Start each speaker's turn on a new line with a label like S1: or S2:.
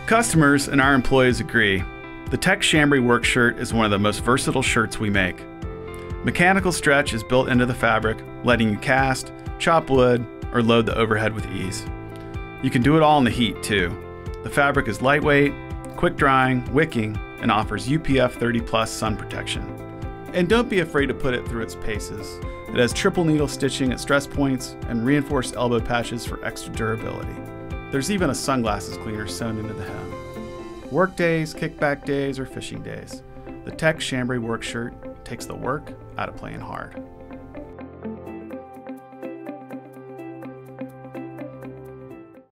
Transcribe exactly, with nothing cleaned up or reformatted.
S1: Customers and our employees agree. The Tech Chambray Work Shirt is one of the most versatile shirts we make. Mechanical stretch is built into the fabric, letting you cast, chop wood, or load the overhead with ease. You can do it all in the heat too. The fabric is lightweight, quick drying, wicking, and offers U P F thirty plus sun protection. And don't be afraid to put it through its paces. It has triple needle stitching at stress points and reinforced elbow patches for extra durability. There's even a sunglasses cleaner sewn into the hem. Work days, kickback days, or fishing days, the Tech Chambray Work Shirt takes the work out of playing hard.